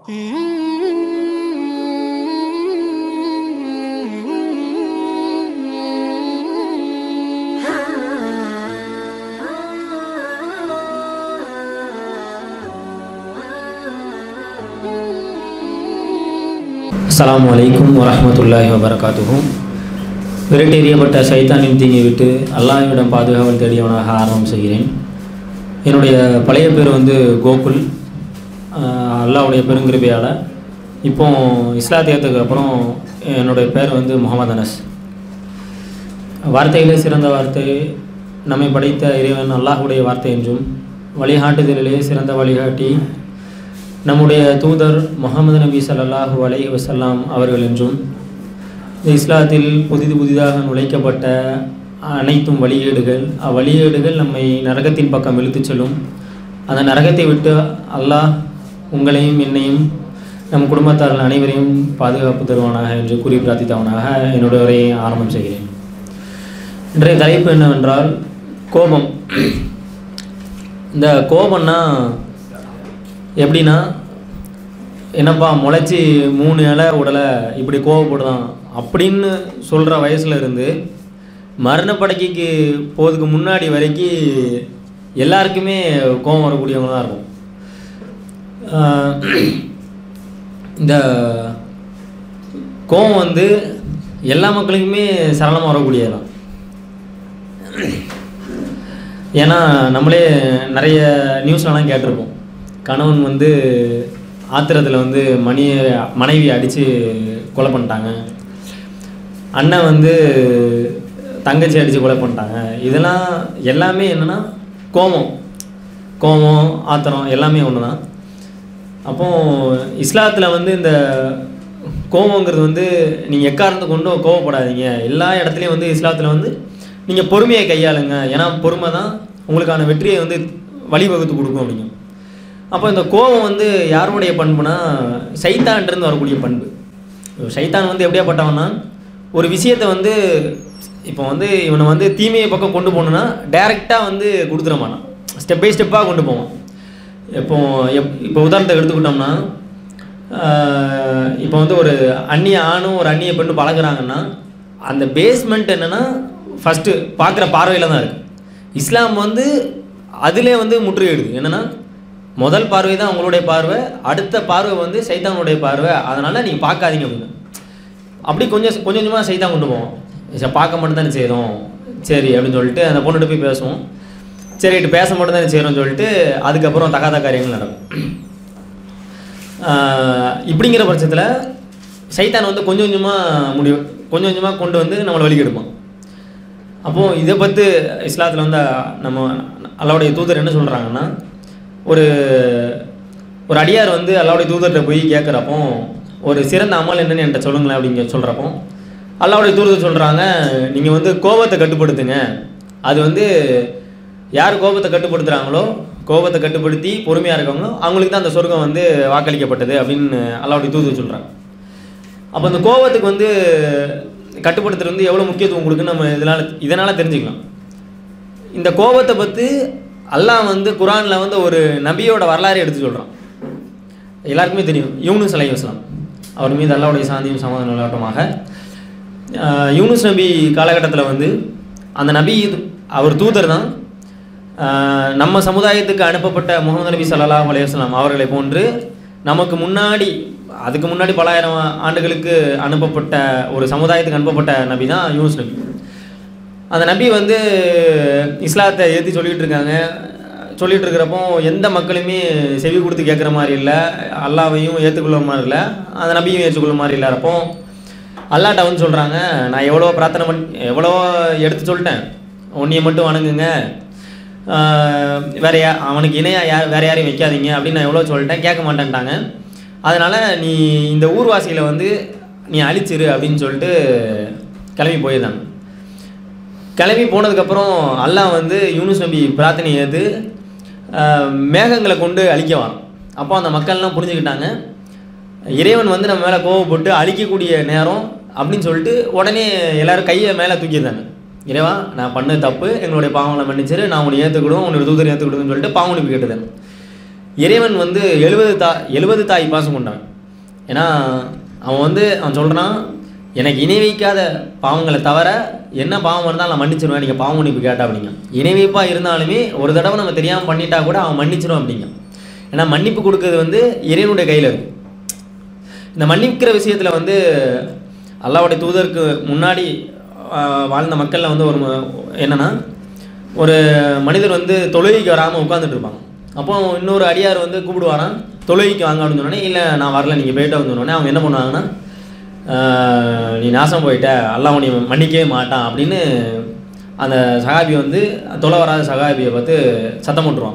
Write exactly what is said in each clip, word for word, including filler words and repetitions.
அஸ்ஸலாமு அலைக்கும் வரஹ்மத்துல்லாஹி வபரகாத்துஹு. விரட்டெறியப்பட்ட சைத்தானின் தீங்கை விட்டு அல்லாஹ்விடம் பாதுகாவல் தேடியவனாக ஆரம்பம் செய்கிறேன். என்னுடைய பழைய பேர் வந்து கோகுல். அல்லாஹ்வுடைய பெருங்கிருபையால் இப்போ இஸ்லாத்தியத்துக்கு அப்புறம் என்னுடைய பேர் வந்து முகமது அனஸ். வார்த்தையிலே சிறந்த வார்த்தை நம்மை படைத்த இறைவன் அல்லாஹ்வுடைய வார்த்தை என்றும், வழிகாட்டுதலிலே சிறந்த வழிகாட்டி நம்முடைய தூதர் முஹம்மது நபி ஸல்லல்லாஹு அலைஹி வஸல்லம் அவர்கள் என்றும், இஸ்லாத்தில் புதிது புதிதாக நுழைக்கப்பட்ட அனைத்தும் வழிகேடுகள், அவ்வழிகேடுகள் நம்மை நரகத்தின் பக்கம் இழுத்துச் செல்லும், அந்த நரகத்தை விட்டு அல்லாஹ் உங்களையும் என்னையும் நம் குடும்பத்தார்கள் அனைவரையும் பாதுகாப்பு தருவானாக என்று கூறி பிரார்த்தித்தவனாக என்னுடைய உரையை ஆரம்பம் செய்கிறேன். இன்றைய தலைப்பு என்னவென்றால் கோபம். இந்த கோபம்னா எப்படின்னா, என்னப்பா முளைச்சி மூணு இலை உடலை இப்படி கோவப்படுதான் அப்படின்னு சொல்கிற வயசில் இருந்து மரணப்படைக்கு போகிறதுக்கு முன்னாடி வரைக்கும் எல்லாருக்குமே கோபம் வரக்கூடியவங்க தான் இருக்கும். இந்த கோபம் வந்து எல்லா மக்களுக்குமே சரளமாக வரக்கூடியதான். ஏன்னா நம்மளே நிறைய நியூஸ்லாம் கேட்டிருப்போம். கணவன் வந்து ஆத்திரத்தில் வந்து மணி மனைவி அடித்து கொலை பண்ணிட்டாங்க, அண்ணன் வந்து தங்கச்சி அடித்து கொலை பண்ணிட்டாங்க. இதெல்லாம் எல்லாமே என்னென்னா கோபம் கோபம் ஆத்திரம் எல்லாமே ஒன்று தான். அப்போது இஸ்லாத்தில் வந்து இந்த கோபங்கிறது வந்து நீங்கள் எக்காரணத்தை கொண்டும் கோவப்படாதீங்க. எல்லா இடத்துலையும் வந்து இஸ்லாத்தில் வந்து நீங்கள் பொறுமையை கையாளுங்க, ஏன்னா பொறுமை தான் உங்களுக்கான வெற்றியை வந்து வழிவகுத்து கொடுக்கும் அப்படிங்க. அப்போ இந்த கோபம் வந்து யாருடைய பண்புனா சைத்தான்லேருந்து வரக்கூடிய பண்பு. சைத்தான் வந்து எப்படியாப்பட்டவன்னா, ஒரு விஷயத்தை வந்து இப்போ வந்து இவனை வந்து தீமையை பக்கம் கொண்டு போகணுன்னா டைரெக்டாக வந்து கொடுத்துட மாட்டான், ஸ்டெப் பை ஸ்டெப்பாக கொண்டு போவான். இப்போ எப் இப்போ உதாரணத்தை எடுத்துக்கிட்டோம்னா, இப்போ வந்து ஒரு அந்நிய ஆணும் ஒரு அந்நிய பெண்ணு பழகுறாங்கன்னா அந்த பேஸ்மெண்ட் என்னென்னா ஃபஸ்ட்டு பார்க்குற பார்வையில் தான் இருக்குது. இஸ்லாம் வந்து அதிலே வந்து முற்றுகையிடுது. என்னென்னா முதல் பார்வை தான் உங்களுடைய பார்வை, அடுத்த பார்வை வந்து சைத்தானுடைய பார்வை, அதனால் நீங்கள் பார்க்காதீங்க அப்படின்னு. அப்படி கொஞ்சம் கொஞ்சம் கொஞ்சமாக சைத்தான் கொண்டு போவோம். சரி பார்க்க மட்டும் தானே செய்கிறோம், சரி அப்படின்னு சொல்லிட்டு அந்த பொண்ணுகிட்ட போய் பேசுவோம். சரிட்டு பேச மட்டும் தானே செய்கிறோம்னு சொல்லிட்டு அதுக்கப்புறம் தகாத காரியங்கள் நடக்கும். இப்படிங்கிற பட்சத்தில் சைத்தான் வந்து கொஞ்சம் கொஞ்சமாக முடிவு கொஞ்சம் கொஞ்சமாக கொண்டு வந்து நம்மளை வழி எடுப்போம். அப்போது இதை பற்றி இஸ்லாத்தில் வந்து நம்ம அல்லாஹ்வுடைய தூதர் என்ன சொல்கிறாங்கன்னா, ஒரு ஒரு அடியார் வந்து அல்லாஹ்வுடைய தூதர்கிட்ட போய் கேட்குறப்போ ஒரு சிறந்த அமல் என்னன்னு என்கிட்ட சொல்லுங்களேன் அப்படிங்க சொல்கிறப்போ அல்லாஹ்வுடைய தூதர் சொல்கிறாங்க, நீங்கள் வந்து கோபத்தை கட்டுப்படுத்துங்க. அது வந்து யார் கோபத்தை கட்டுப்படுத்துகிறாங்களோ, கோபத்தை கட்டுப்படுத்தி பொறுமையாக இருக்காங்களோ அவங்களுக்கு தான் அந்த சொர்க்கம் வந்து வாக்களிக்கப்பட்டது அப்படின்னு அல்லாஹ்வுடைய தூதர் சொல்கிறாங்க. அப்போ அந்த கோபத்துக்கு வந்து கட்டுப்படுத்துறது வந்து எவ்வளோ முக்கியத்துவம் கொடுக்குன்னு நம்ம இதனால் இதனால் தெரிஞ்சுக்கலாம். இந்த கோபத்தை பற்றி அல்லாஹ் வந்து குரானில் வந்து ஒரு நபியோட வரலாறு எடுத்து சொல்கிறான். எல்லாருக்குமே தெரியும், யூனுஸ் அலைஹிஸ்ஸலாம் அவர் மீது அல்லாஹ்வுடைய சாந்தியும் சமாதானம் நிலவட்டமாக. யூனுஸ் நபி காலகட்டத்தில் வந்து அந்த நபி அவர் தூதர் தான். நம்ம சமுதாயத்துக்கு அனுப்பப்பட்ட முஹம்மது நபி ஸல்லல்லாஹு அலைஹி வஸல்லம் அவர்களை போன்று நமக்கு முன்னாடி அதுக்கு முன்னாடி பலாயிரம் ஆண்டுகளுக்கு அனுப்பப்பட்ட ஒரு சமுதாயத்துக்கு அனுப்பப்பட்ட நபி தான் யூனுஸ் நபி. அந்த நபி வந்து இஸ்லாத்தை ஏற்றி சொல்லிகிட்டு இருக்காங்க. சொல்லிகிட்டு இருக்கிறப்போ எந்த மக்களுமே செவி கொடுத்து கேட்குற மாதிரி இல்லை, அல்லாவையும் ஏற்றுக்கொள்ள மாதிரி இல்லை, அந்த நபியும் ஏற்றுக்கொள்ள மாதிரி இல்லை. அப்போ அல்லாட்ட வந்து சொல்கிறாங்க, நான் எவ்வளோ பிரார்த்தனை பண்ணி எவ்வளோ எடுத்து சொல்லிட்டேன், உன்னையை மட்டும் வணங்குங்க, வேற யா அவனுக்கு இணையாக யார் வேறு யாரையும் வைக்காதீங்க அப்படின்னு நான் எவ்வளோ சொல்லிட்டேன், கேட்க மாட்டேன்ட்டாங்க. அதனால் நீ இந்த ஊர்வாசிகளை வந்து நீ அழிச்சிரு அப்படின்னு சொல்லிட்டு கிளம்பி போயிருந்தாங்க. கிளம்பி போனதுக்கப்புறம் அல்லாஹ் வந்து யூனுஸ் நபி பிரார்த்தனை ஏற்று மேகங்களை கொண்டு அழிக்க வரான். அப்போ அந்த மக்கள்லாம் புரிஞ்சுக்கிட்டாங்க, இறைவன் வந்து நம்ம மேலே கோவப்பட்டு அழிக்கக்கூடிய நேரம் அப்படின்னு சொல்லிட்டு உடனே எல்லோரும் கையை மேலே தூக்கிடுறாங்க. இறைவா, நான் பண்ண தப்பு, எங்களுடைய பாவங்களை மன்னிச்சிரு, நான் உன்னை ஏற்றுக்கிடுவோம், உன்னோட தூதரை ஏற்றுக்கிடுவோம்னு சொல்லிட்டு பாவனுக்கு கேட்டுதாங்க. இறைவன் வந்து எழுபது தா எழுபது தாய் பாசம் கொண்டான். ஏன்னா அவன் வந்து அவன் சொல்கிறான், எனக்கு இணை வைக்காத பாவங்களை தவிர என்ன பாவம் இருந்தாலும் நான் மன்னிச்சிருவேன், நீங்கள் பாவம் மன்னிப்பு கேட்டா அப்படிங்க. இணை வைப்பாக இருந்தாலுமே ஒரு தடவை நம்ம தெரியாமல் பண்ணிட்டா கூட அவன் மன்னிச்சிருவான் அப்படிங்க. ஏன்னா மன்னிப்பு கொடுக்கறது வந்து இறைவனுடைய கையில் இருக்குது. இந்த மன்னிக்கிற விஷயத்தில் வந்து அல்லாஹ்வுடைய தூதருக்கு முன்னாடி வாழ்ந்த மக்களில் வந்து ஒரு என்னென்னா, ஒரு மனிதர் வந்து தொழுகைக்கு வராமல் உட்காந்துட்டு இருப்பாங்க. அப்போ இன்னொரு அடியார் வந்து கூப்பிடுவாரான், தொழுகைக்கு வாங்க அப்படின்னு சொன்னோடனே, இல்லை நான் வரல நீங்கள் போய்ட்டு வந்தோடனே அவங்க என்ன பண்ணுவாங்கன்னா, நீ நாசம் போயிட்ட, அல்லாஹ் உன்னை மன்னிக்கவே மாட்டான் அப்படின்னு அந்த சகாபி வந்து தொலை வராத சகாபியை பார்த்து சத்தம் போட்டுருவான்.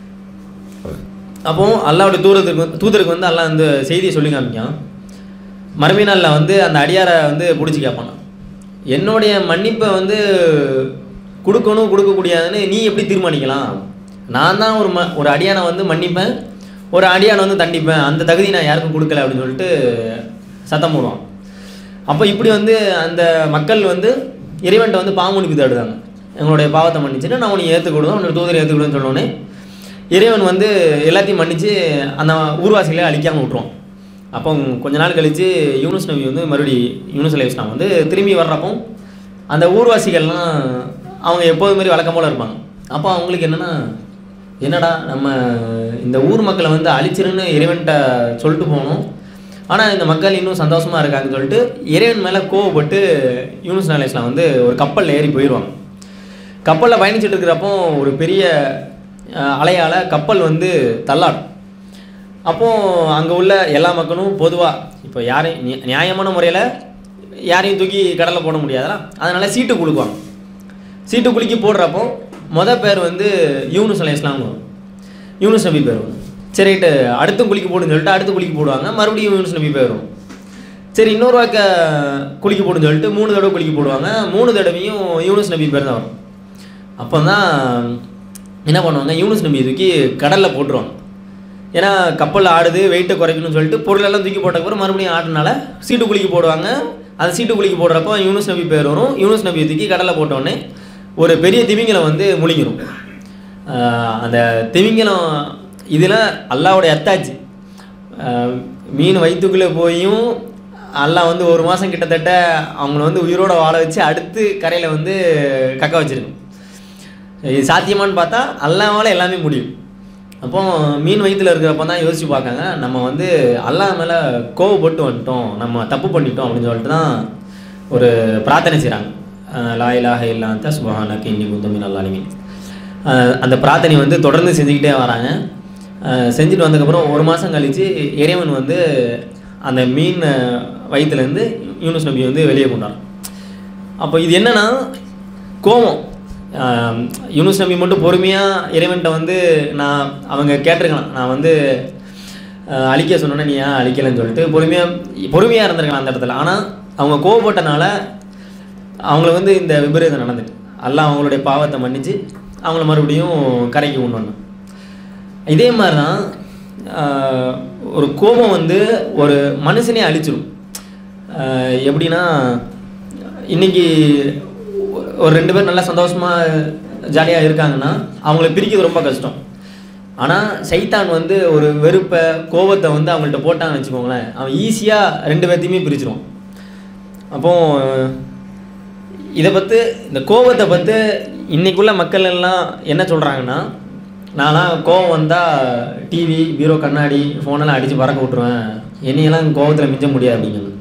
அப்போது அல்லாஹ்வுடைய தூதருக்கு தூதருக்கு வந்து அல்லாஹ் அந்த செய்தியை சொல்லி காமிக்கான். மறுமை நாளில் வந்து அந்த அடியாரை வந்து பிடிச்சி கேட்பான், என்னுடைய மன்னிப்பை வந்து கொடுக்கணும் கொடுக்கக்கூடியாதுன்னு நீ எப்படி தீர்மானிக்கலாம்? நான் தான் ஒரு ம ஒரு அடியானை வந்து மன்னிப்பேன், ஒரு அடியானை வந்து தண்டிப்பேன், அந்த தகுதி நான் யாருக்கும் கொடுக்கல அப்படின்னு சொல்லிட்டு சத்தம் போடுவான். அப்போ இப்படி வந்து அந்த மக்கள் வந்து இறைவன்ட்ட வந்து பாவ மன்னிப்பு தேடுதாங்க. எங்களுடைய பாவத்தை மன்னிச்சுட்டு நான் உனக்கு ஏற்றுக்கொடுவோம், உன்னோட தூதரை ஏற்றுக்கொடுன்னு சொன்னோடனே இறைவன் வந்து எல்லாத்தையும் மன்னித்து அந்த ஊர்வாசிகளை அழிக்காமல் விட்டுருவான். அப்போ கொஞ்ச நாள் கழித்து யூனுஸ் நபி வந்து மறுபடி யூனுஸ் அலைஹிஸ்ஸலாம் வந்து திரும்பி வர்றப்போ அந்த ஊர்வாசிகள்லாம் அவங்க எப்போது மாதிரி வழக்கம் போல் இருப்பாங்க. அப்போ அவங்களுக்கு என்னென்னா, என்னடா நம்ம இந்த ஊர் மக்களை வந்து அழிச்சிருன்னு இறைவன்கிட்ட சொல்லிட்டு போகணும், ஆனால் இந்த மக்கள் இன்னும் சந்தோஷமாக இருக்காங்கன்னு சொல்லிட்டு இறைவன் மேலே கோவப்பட்டு யூனுஸ் அலைஹிஸ்ஸலாம் வந்து ஒரு கப்பலில் ஏறி போயிடுவாங்க. கப்பலில் பயணிச்சுட்டு இருக்கிறப்போ ஒரு பெரிய அலையால் கப்பல் வந்து தள்ளாடும். அப்போது அங்கே உள்ள எல்லா மக்களும் பொதுவாக இப்போ யாரையும் நியாயமான முறையில் யாரையும் தூக்கி கடலில் போட முடியாதா, அதனால் சீட்டு குலுக்குவாங்க. சீட்டு குலுக்கி போடுறப்போ மொதல் பேர் வந்து யூனுஸ் அலைஹிஸ்ஸலாம் வரும், யூனுஸ் நபி பேர் வரும். சரிட்டு அடுத்து குளிக்க போடுன்னு சொல்லிட்டு அடுத்து குளிக்க போடுவாங்க, மறுபடியும் யூனுஸ் நபி பேர் வரும். சரி இன்னொரு வாக்க குளிக்க போடுன்னு சொல்லிட்டு மூணு தடவை குளிக்க போடுவாங்க, மூணு தடவையும் யூனுஸ் நபி பேர் தான் வரும். அப்போ தான் என்ன பண்ணுவாங்க, யூனுஸ் நபி தூக்கி கடலில் போட்டுருவாங்க. ஏன்னா கப்பல் ஆடுது, வெயிட்டை குறைக்கணும்னு சொல்லிட்டு பொருளெல்லாம் தூக்கி போட்டக்கப்புறம் மறுபடியும் ஆடுனால சீட்டு குளிக்க போடுவாங்க. அந்த சீட்டு குளிக்க போடுறப்போ யூனுஸ் நபி பேர் வரும். யூனுஸ் நபி தூக்கி கடலில் போட்டோடனே ஒரு பெரிய திமிங்கலம் வந்து முழிங்கிடும். அந்த திமிங்கலம் இதில் அல்லாஹ்வுடைய அத்தாட்சி, மீன் வயிற்றுக்குள்ளே போயும் அல்லாஹ் வந்து ஒரு மாதம் கிட்டத்தட்ட அவங்கள வந்து உயிரோட வாழ வச்சு அடுத்து கரையில் வந்து கக்க வச்சிருக்கும். இது சாத்தியமானு பார்த்தா அல்லாஹ்வால எல்லாமே முடியும். அப்போ மீன் வயிற்றில் இருக்கிறப்ப தான் யோசிச்சு பார்க்காங்க, நம்ம வந்து அல்லாஹ் மேலே கோவப்பட்டு வந்துட்டோம், நம்ம தப்பு பண்ணிட்டோம் அப்படின்னு சொல்லிட்டு தான் ஒரு பிரார்த்தனை செய்கிறாங்க. லா இலாஹ இல்லா அன்த சுப்ஹானக இன்னி குன்து மினல் ஸாலிமீன். அந்த பிரார்த்தனை வந்து தொடர்ந்து செஞ்சுக்கிட்டே வராங்க. செஞ்சுட்டு வந்ததுக்கப்புறம் ஒரு மாதம் கழித்து இறைவன் வந்து அந்த மீன் வயிற்றுலேருந்து யூனுஸ் நபி வந்து வெளியே கொண்டார். அப்போ இது என்னென்னா கோபம். யூனுஸ் நபி மட்டும் பொறுமையாக இறைவன்கிட்ட வந்து நான் அவங்க கேட்டிருக்கலாம், நான் வந்து அழிக்க சொன்னோன்னே நீ ஏன் அழிக்கலைன்னு சொல்லிட்டு பொறுமையாக பொறுமையாக இருந்திருக்கலாம் அந்த இடத்துல. ஆனால் அவங்க கோவப்பட்டனால அவங்களுக்கு வந்து இந்த விபரீதம் நடந்துட்டு அல்லாஹ் அவங்களுடைய பாவத்தை மன்னிச்சு அவங்கள மறுபடியும் கரைக்கு கொண்டு வந்தோம். இதே மாதிரி தான் ஒரு கோபம் வந்து ஒரு மனுஷனே அழிச்சிடும். எப்படின்னா, இன்றைக்கி ஒரு ரெண்டு பேர் நல்லா சந்தோஷமாக ஜாலியாக இருக்காங்கன்னா அவங்கள பிரிக்கிறது ரொம்ப கஷ்டம். ஆனால் சைத்தான் வந்து ஒரு வெறுப்பை கோபத்தை வந்து அவங்கள்ட்ட போட்டான்னு வச்சுக்கோங்களேன், அவன் ஈஸியாக ரெண்டு பேர்த்தையுமே பிரிச்சிருவான். அப்போது இதை பற்றி இந்த கோபத்தை பற்றி இன்றைக்குள்ள மக்கள் எல்லாம் என்ன சொல்கிறாங்கன்னா, நான்லாம் கோபம் வந்தால் டிவி பீரோ கண்ணாடி ஃபோனெல்லாம் அடித்து பறக்க விட்ருவேன், என்னையெல்லாம் கோபத்தில் மிஞ்ச முடியாது அப்படிங்கிறது.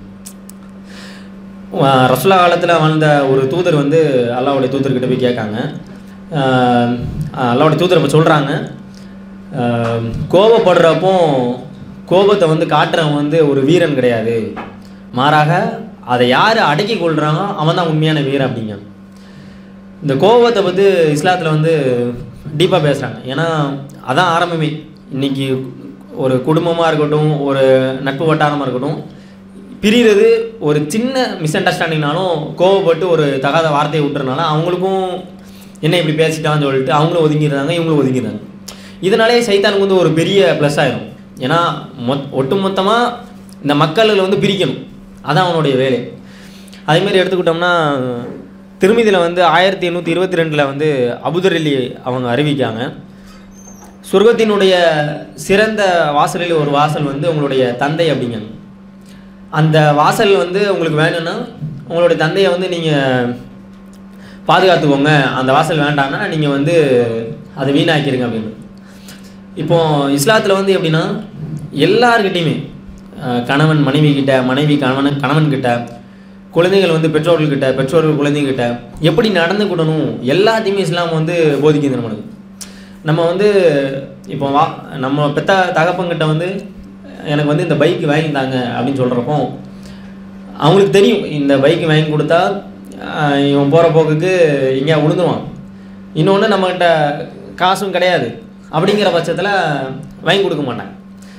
ரசூலா காலத்தில் வாழ்ந்த ஒரு தூதர் வந்து அல்லாஹ்வுடைய தூதர்கிட்ட போய் கேட்காங்க. அல்லாஹ்வுடைய தூதர் இப்போ சொல்கிறாங்க, கோபப்படுறப்போ கோபத்தை வந்து காட்டுறவன் வந்து ஒரு வீரன் கிடையாது, மாறாக அதை யார் அடக்கி கொள்கிறானோ அவன் தான் உண்மையான வீரன் அப்படிங்க. இந்த கோபத்தை பற்றி இஸ்லாத்தில் வந்து டீப்பாக பேசுகிறாங்க. ஏன்னா அதான் ஆரம்பமே. இன்றைக்கி ஒரு குடும்பமாக இருக்கட்டும், ஒரு நட்பு வட்டாரமாக இருக்கட்டும், பிரிகிறது ஒரு சின்ன மிஸ் அண்டர்ஸ்டாண்டிங்னாலும் கோவப்பட்டு ஒரு தகாத வார்த்தையை விட்டுறனால அவங்களுக்கும் என்ன இப்படி பேசிட்டான்னு சொல்லிட்டு அவங்களும் ஒதுங்கிடுறாங்க, இவங்களும் ஒதுங்கிடுறாங்க. இதனாலே சைத்தானுக்கு வந்து ஒரு பெரிய ப்ளஸ் ஆயிடும். ஏன்னா மொத் ஒட்டு மொத்தமாக இந்த மக்களில் வந்து பிரிக்கணும், அதான் அவனுடைய வேலை. அதேமாதிரி எடுத்துக்கிட்டோம்னா திருமதியில் வந்து ஆயிரத்தி எண்ணூற்றி இருபத்தி ரெண்டில் வந்து அபுதர் அலி அவங்க அறிவிக்காங்க, சொர்க்கத்தினுடைய சிறந்த வாசலில் ஒரு வாசல் வந்து உங்களுடைய தந்தை அப்படிங்கிறாங்க. அந்த வாசல் வந்து உங்களுக்கு வேணும்னா உங்களுடைய தந்தையை வந்து நீங்கள் பாதுகாத்துக்கோங்க, அந்த வாசல் வேண்டாம்னா நீங்கள் வந்து அதை வீணாக்கிடுங்க அப்படின்னு. இப்போது இஸ்லாத்தில் வந்து எப்படின்னா எல்லார்கிட்டையுமே கணவன் மனைவி கிட்ட, மனைவி கணவன் கணவன்கிட்ட, குழந்தைகள் வந்து பெற்றோர்கள்கிட்ட, பெற்றோர்கள் குழந்தைகிட்ட எப்படி நடந்துக்கிடணும் எல்லாத்தையுமே இஸ்லாம் வந்து போதிக்குது நம்மளுக்கு. நம்ம வந்து இப்போ வா நம்ம பெத்த தகப்பங்கிட்ட வந்து எனக்கு வந்து இந்த பைக் வாங்கி தாங்க அப்படின்னு சொல்கிறப்போ அவங்களுக்கு தெரியும் இந்த பைக்கு வாங்கி கொடுத்தா இவன் போகிற போக்குக்கு எங்கேயா விழுந்துருவான், இன்னொன்று நம்மக்கிட்ட காசும் கிடையாது, அப்படிங்கிற பட்சத்தில் வாங்கி கொடுக்க மாட்டாங்க.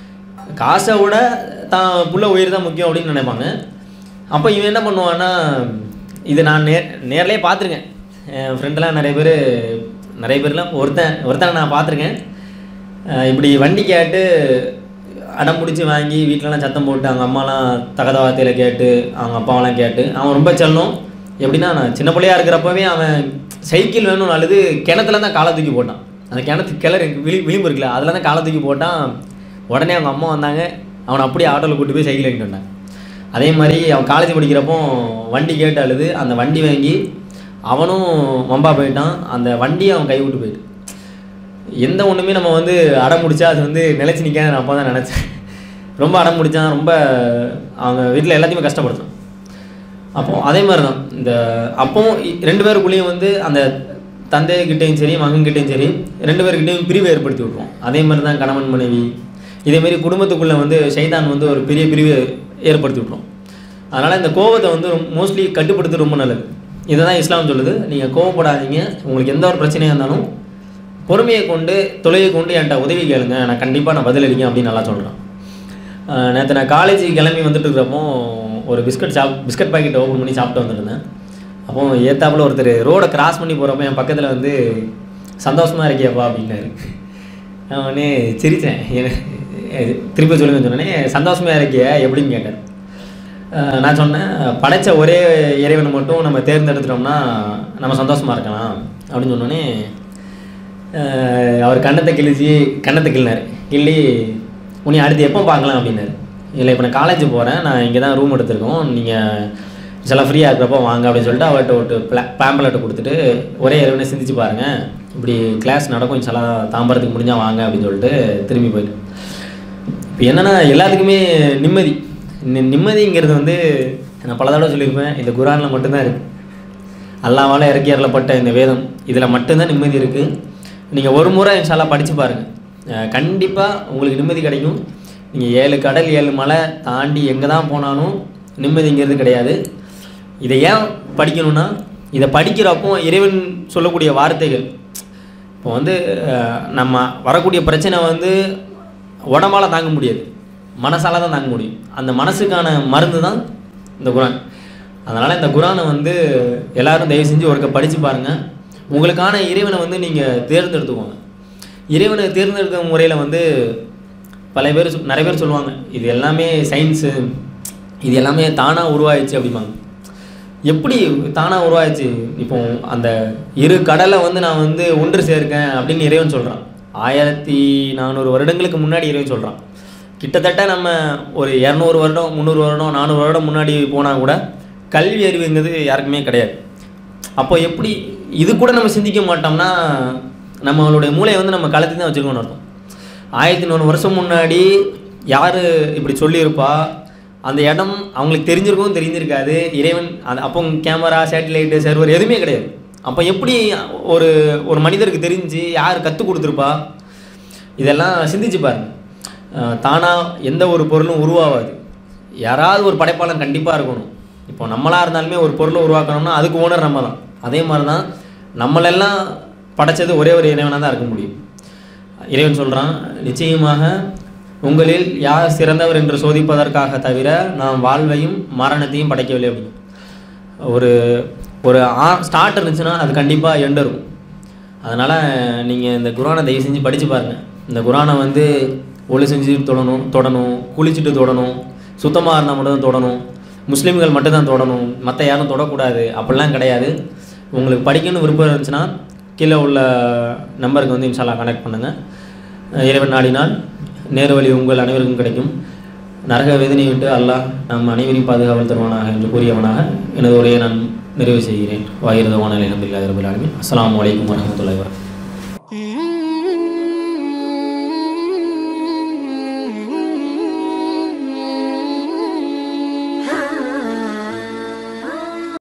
காசை விட தான் புள்ள உயிர் தான் முக்கியம் அப்படின்னு நினைப்பாங்க. அப்போ இவன் என்ன பண்ணுவான்னா, இது நான் நே நேர்லேயே பார்த்துருக்கேன். என் ஃப்ரெண்டெலாம் நிறைய பேர் நிறைய பேர்லாம் ஒருத்தன் ஒருத்தனை நான் பார்த்துருக்கேன். இப்படி வண்டி கேட்டு அடம் பிடிச்சி வாங்கி வீட்டிலலாம் சத்தம் போட்டு அவங்க அம்மாலாம் தகத வார்த்தையில் கேட்டு அவங்க அப்பாவெல்லாம் கேட்டு அவன் ரொம்ப செல்லும். எப்படின்னா நான் சின்ன பிள்ளையாக இருக்கிறப்பவே அவன் சைக்கிள் வேணும்னு அழுது கிணத்துல தான் காலை தூக்கி போட்டான். அந்த கிணத்து கிளறு விழி விளிம்பு இருக்குல்ல, அதில் தான் காலை தூக்கி போட்டான். உடனே அவங்க அம்மா வந்தாங்க, அவனை அப்படியே ஆட்டோவில் கூட்டி போய் சைக்கிள் வாங்கிட்டு வந்தாங்க. அதே மாதிரி அவன் காலேஜ் படிக்கிறப்போ வண்டி கேட்டு அழுது அந்த வண்டி வாங்கி அவனும் வம்பா போயிட்டான். அந்த வண்டியை அவன் கை விட்டு போயிட்டு எந்த ஒன்றுமே நம்ம வந்து அடம் முடிச்சா அது வந்து நிலைச்சி நிற்காது. நான் அப்போ தான் நினச்சேன். ரொம்ப அடம் முடித்தான், ரொம்ப அவங்க வீட்டில் எல்லாத்தையுமே கஷ்டப்படுத்தான். அப்போது அதே மாதிரி தான் இந்த அப்போவும் ரெண்டு பேருக்குள்ளேயும் வந்து அந்த தந்தைகிட்டையும் சரி மகன்கிட்டையும் சரி ரெண்டு பேருக்கிட்டையும் பிரிவு ஏற்படுத்தி விட்ருவோம். அதே மாதிரி தான் கணவன் மனைவி இதேமாரி குடும்பத்துக்குள்ளே வந்து ஷைத்தான் வந்து ஒரு பெரிய பிரிவு ஏற்படுத்தி விட்ருவோம். அதனால் இந்த கோபத்தை வந்து மோஸ்ட்லி கட்டுப்படுத்த ரொம்ப நல்லது. இதை தான் இஸ்லாம் சொல்லுது, நீங்கள் கோவப்படாதீங்க, உங்களுக்கு எந்த ஒரு பிரச்சனையாக இருந்தாலும் பொறுமையை கொண்டு தொலைவை கொண்டு என்கிட்ட உதவி கேளுங்க, நான் கண்டிப்பாக நான் பதிலளிங்க அப்படின்னு நல்லா சொல்கிறேன். நேற்று நான் காலேஜ் கிளம்பி வந்துட்டு இருக்கிறப்போ ஒரு பிஸ்கட் சாப் பிஸ்கட் பாக்கெட் ஓப்பன் பண்ணி சாப்பிட்டு வந்துருந்தேன். அப்போ ஏத்தாப்பில் ஒருத்தர் ரோடை கிராஸ் பண்ணி போகிறப்போ என் பக்கத்தில் வந்து சந்தோஷமாக இருக்கியாப்பா அப்படின்னாரு. நான் உடனே சிரித்தேன். திருப்பி சொல்லுங்கன்னு சொன்னோடனே சந்தோஷமாக இருக்கியா எப்படின்னு கேட்டார். நான் சொன்னேன், படைத்த ஒரே இறைவனை மட்டும் நம்ம தேர்ந்தெடுத்துட்டோம்னா நம்ம சந்தோஷமாக இருக்கலாம் அப்படின்னு சொன்னோடனே அவர் கண்ணத்தை கிழிச்சி கண்ணத்தை கிள்ளினார். கிள்ளி உன்னை அடுத்து எப்போ பார்க்கலாம் அப்படின்னாரு. இல்லை இப்போ நான் காலேஜ் போகிறேன், நான் இங்கே தான் ரூம் எடுத்துருக்கோம், நீங்கள் சில ஃப்ரீயாக இருக்கிறப்போ வாங்க அப்படின்னு சொல்லிட்டு அவர்கிட்ட ஒரு பிளா பேம்பலெட்டை கொடுத்துட்டு ஒரே இறைவனை சிந்திச்சு பாருங்கள், இப்படி கிளாஸ் நடக்கும் சில தாம்பரத்துக்கு முடிஞ்சால் வாங்க அப்படின்னு சொல்லிட்டு திரும்பி போயிட்டு. இப்போ என்னென்னா எல்லாத்துக்குமே நிம்மதி நிம்மதிங்கிறது வந்து நான் பல தடவை சொல்லியிருப்பேன், இந்த குரானில் மட்டும்தான் இருக்குது. அல்லாஹ்வால் இறக்கி அருளப்பட்ட இந்த வேதம் இதில் மட்டும்தான் நிம்மதி இருக்குது. நீங்கள் ஒரு முறை இன்ஷால்லா படித்து பாருங்கள், கண்டிப்பாக உங்களுக்கு நிம்மதி கிடைக்கும். நீங்கள் ஏழு கடல் ஏழு மலை தாண்டி எங்கே தான் போனாலும் நிம்மதிங்கிறது கிடையாது. இதை ஏன் படிக்கணும்னா, இதை படிக்கிறப்போ இறைவன் சொல்லக்கூடிய வார்த்தைகள், இப்போ வந்து நம்ம வரக்கூடிய பிரச்சனை வந்து உடம்பால் தாங்க முடியாது, மனசால் தான் தாங்க முடியும். அந்த மனசுக்கான மருந்து தான் இந்த குரான். அதனால் இந்த குரானை வந்து எல்லோரும் தயவு செஞ்சு ஒருக்க படித்து பாருங்கள். உங்களுக்கான இறைவனை வந்து நீங்கள் தேர்ந்தெடுத்துக்கோங்க. இறைவனை தேர்ந்தெடுக்கிற முறையில் வந்து பல பேர் நிறைய பேர் சொல்லுவாங்க, இது எல்லாமே சயின்ஸு, இது எல்லாமே தானாக உருவாயிடுச்சு அப்படிம்பாங்க. எப்படி தானாக உருவாயிடுச்சு? இப்போ அந்த இரு கடலை வந்து நான் வந்து ஒன்று சேர்க்கேன் அப்படின்னு இறைவன் சொல்கிறான். ஆயிரத்தி நானூறு வருடங்களுக்கு முன்னாடி இறைவன் சொல்கிறான். கிட்டத்தட்ட நம்ம ஒரு இரநூறு வருடம் முந்நூறு வருடம் நானூறு வருடம் முன்னாடி போனால் கூட கல்வி அறிவுங்கிறது யாருக்குமே கிடையாது. அப்போ எப்படி இது கூட நம்ம சிந்திக்க மாட்டோம்னா நம்மளுடைய மூளையை வந்து நம்ம கலத்தி தான் வச்சுருக்கோம்னு அர்த்தம். ஆயிரத்தி நூறு வருஷம் முன்னாடி யார் இப்படி சொல்லியிருப்பா, அந்த இடம் அவங்களுக்கு தெரிஞ்சிருக்கும் தெரிஞ்சிருக்காது. இறைவன் அது அப்போ கேமரா சேட்டலைட்டு சர்வர் எதுவுமே கிடையாது. அப்போ எப்படி ஒரு ஒரு மனிதருக்கு தெரிஞ்சு யார் கற்றுக் கொடுத்துருப்பா? இதெல்லாம் சிந்திச்சு பாருங்கள். தானாக எந்த ஒரு பொருளும் உருவாகாது, யாராவது ஒரு படைப்பாளன் கண்டிப்பாக இருக்கணும். இப்போ நம்மளாக இருந்தாலுமே ஒரு பொருளை உருவாக்கணும்னா அதுக்கு ஓனர் நம்ம தான். அதே மாதிரி தான் நம்மளெல்லாம் படைச்சது ஒரே ஒரு இறைவனாக தான் இருக்க முடியும். இறைவன் சொல்கிறான், நிச்சயமாக உங்களில் யார் சிறந்தவர் என்று சோதிப்பதற்காக தவிர நாம் வாழ்வையும் மரணத்தையும் படைக்கவில்லை அப்படின்னு. ஒரு ஒரு ஆ ஸ்டார்ட் இருந்துச்சுன்னா அது கண்டிப்பாக எண்டு இருக்கும். அதனால் நீங்கள் இந்த குரானை தயவு செஞ்சு படித்து பாருங்கள். இந்த குரானை வந்து ஒளி செஞ்சு தொடணும் தொடணும் குளிச்சுட்டு தொடணும், சுத்தமாக இருந்தால் மட்டும்தான் தொடணும், முஸ்லீம்கள் மட்டும்தான் தொடணும், மற்ற யாரும் தொடக்கூடாது அப்படிலாம் கிடையாது. உங்களுக்கு படிக்கணும்னு விருப்பம் இருந்துச்சுன்னா கீழே உள்ள நம்பருக்கு வந்து இன்ஷால்லா கனெக்ட் பண்ணுங்கள். இறைவன் நாடினால் நேரு வழி உங்கள் அனைவருக்கும் கிடைக்கும். நரக வேதனையை விட்டு அல்லாஹ் நம் அனைவரையும் பாதுகாவல் தருவானாக என்று கூறியவனாக எனது உரையை நான் நிறைவு செய்கிறேன். வாயிரதவான அல்ஹம்துலில்லாஹி ரப்பில் ஆலமீன். அஸ்ஸலாமு அலைக்கும் வரஹ்மத்துல்லாஹி வபரகாத்துஹு.